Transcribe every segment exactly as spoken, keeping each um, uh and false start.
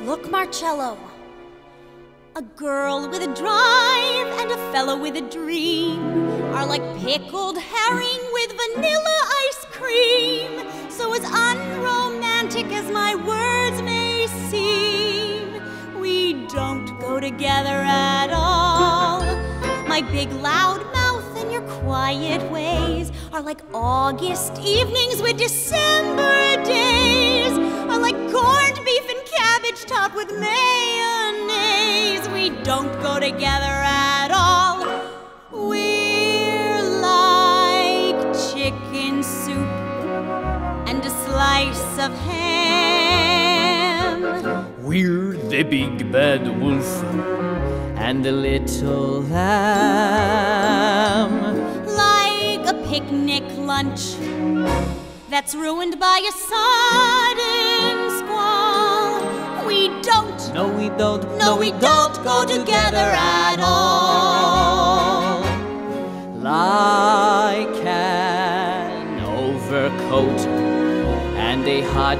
Look, Marcello. A girl with a drive and a fellow with a dream are like pickled herring with vanilla ice cream. So as unromantic as my words may seem, we don't go together at all. My big loud mouth and your quiet ways are like August evenings with December days, are like corned beef and cabbage topped with mayonnaise. We don't go together at all. We're like chicken soup and a slice of ham. We're the big bad wolf and the little lamb. Like a picnic lunch that's ruined by a sudden squall. We don't, no we don't, no we don't go together at all. Like an overcoat and a hot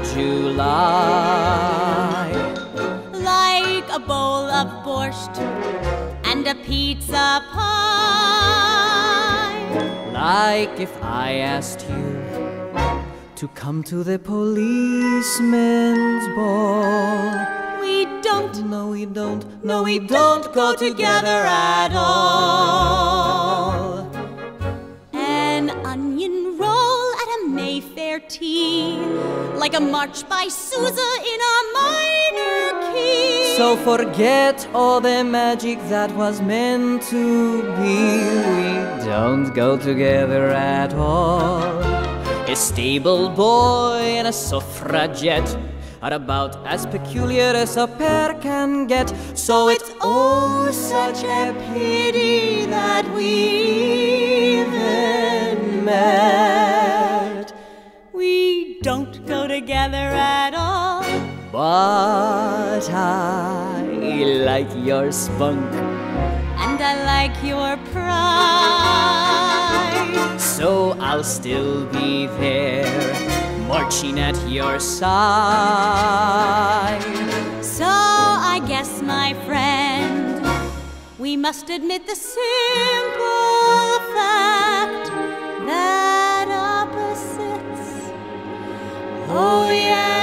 July. Like a bowl of borscht and a pizza pie. Like if I asked you to come to the policeman's ball. We don't, no we don't, no we don't go together at all. An onion roll at a Mayfair tea, like a march by Sousa in a minor key. So forget all the magic that was meant to be. We don't go together at all. A stable boy and a suffragette are about as peculiar as a pair can get. So it's oh such a pity that we even met. We don't go together at all. But I like your spunk and I like your pride. So I'll still be there, marching at your side. So I guess, my friend, we must admit the simple fact that opposites, oh yeah,